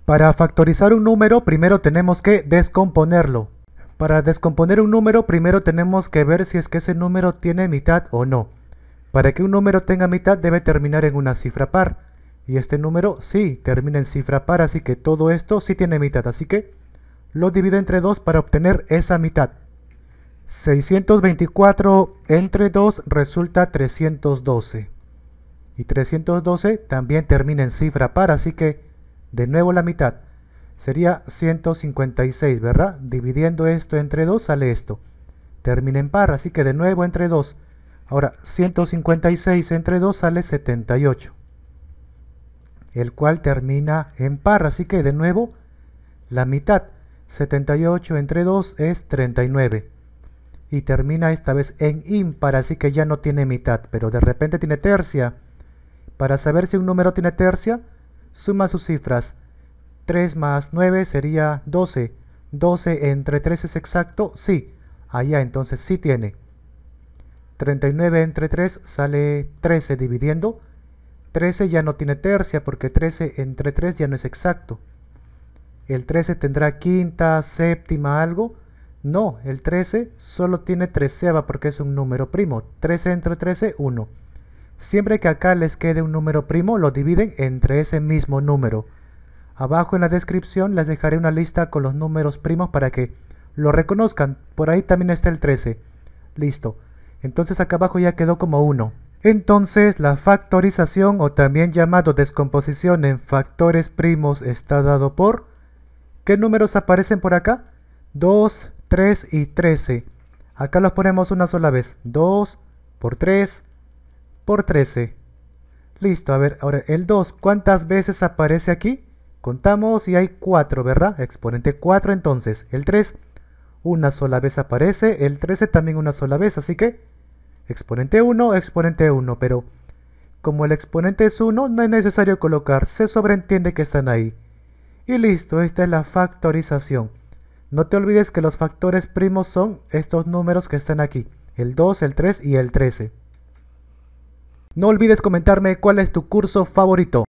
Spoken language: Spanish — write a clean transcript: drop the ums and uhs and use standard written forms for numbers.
Para factorizar un número, primero tenemos que descomponerlo. Para descomponer un número, primero tenemos que ver si es que ese número tiene mitad o no. Para que un número tenga mitad, debe terminar en una cifra par. Y este número sí termina en cifra par, así que todo esto sí tiene mitad. Así que lo divido entre 2 para obtener esa mitad. 624 entre 2 resulta 312. Y 312 también termina en cifra par, así que de nuevo la mitad. Sería 156, ¿verdad? Dividiendo esto entre 2 sale esto. Termina en par, así que de nuevo entre 2. Ahora 156 entre 2 sale 78. El cual termina en par, así que de nuevo la mitad. 78 entre 2 es 39. Y termina esta vez en impar, así que ya no tiene mitad, pero de repente tiene tercia. Para saber si un número tiene tercia, suma sus cifras. 3 más 9 sería 12. 12 entre 3 es exacto, sí. Allá entonces sí tiene. 39 entre 3 sale 13 dividiendo. 13 ya no tiene tercia porque 13 entre 3 ya no es exacto. ¿El 13 tendrá quinta, séptima, algo? No, el 13 solo tiene treceava porque es un número primo. 13 entre 13, 1. Siempre que acá les quede un número primo, lo dividen entre ese mismo número. Abajo en la descripción les dejaré una lista con los números primos para que lo reconozcan. Por ahí también está el 13. Listo. Entonces acá abajo ya quedó como 1. Entonces la factorización, o también llamado descomposición en factores primos, está dado por... ¿Qué números aparecen por acá? 2, 3 y 13. Acá los ponemos una sola vez. 2 por 3 por 13. Listo, a ver, ahora el 2, ¿cuántas veces aparece aquí? Contamos y hay 4, ¿verdad? Exponente 4 entonces. El 3, una sola vez aparece. El 13 también una sola vez, así que exponente 1, pero como el exponente es 1, no es necesario colocar, se sobreentiende que están ahí. Y listo, esta es la factorización. No te olvides que los factores primos son estos números que están aquí, el 2, el 3 y el 13. No olvides comentarme cuál es tu curso favorito.